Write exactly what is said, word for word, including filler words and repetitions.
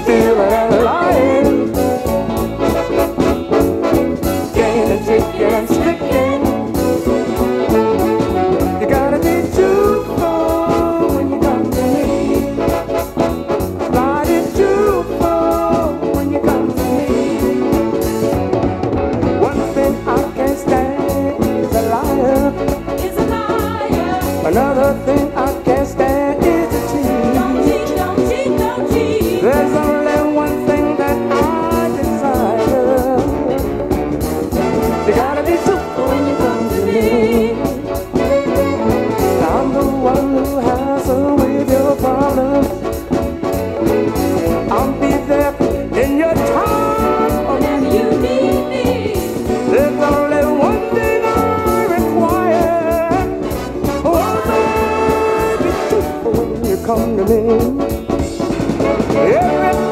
stealing and lying, gaining, tricking and sticking. You gotta be truthful when you come to me. Mighty truthful when you come to me. One thing I can't stand is a liar. Is a liar. Another thing I can't stand is a cheat. Don't cheat, don't cheat, don't cheat. There's only one thing that I desire. You gotta be truthful when you come to me. I'm the one who has to with your problems. I'll be there in your time Whenever you need me. There's only one thing I require. Oh, baby, truthful when you come to me. Every